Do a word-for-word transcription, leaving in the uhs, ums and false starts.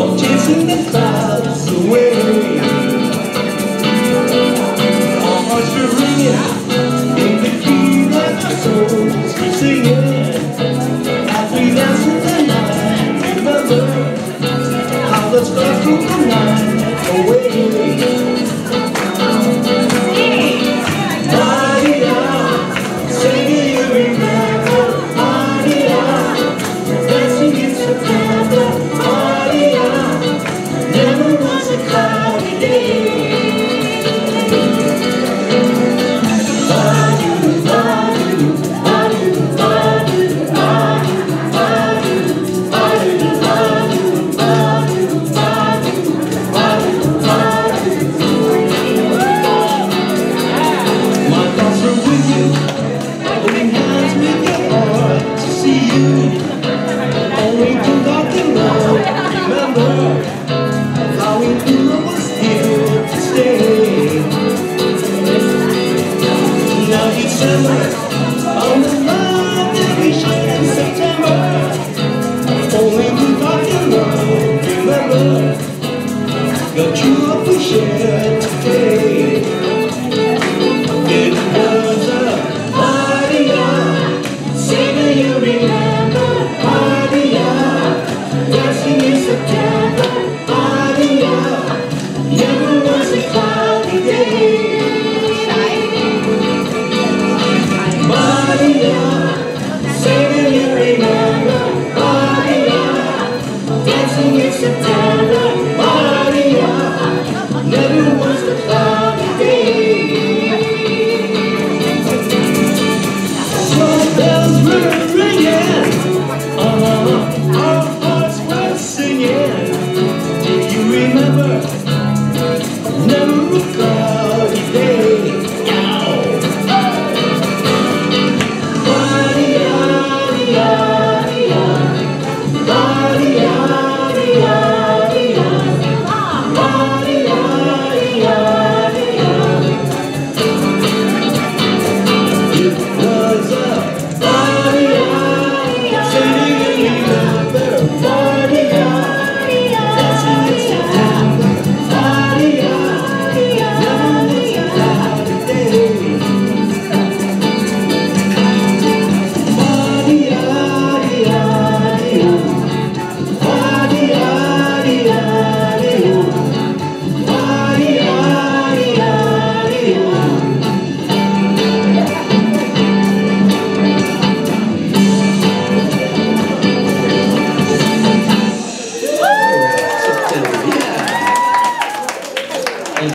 chasing the clouds away. Our hearts are ringing in the key that our souls keep singing as we dance in the night. Remember how the stars keep the night away. On the love that we shared in September, only we rock and roll. Remember the truth we shared today.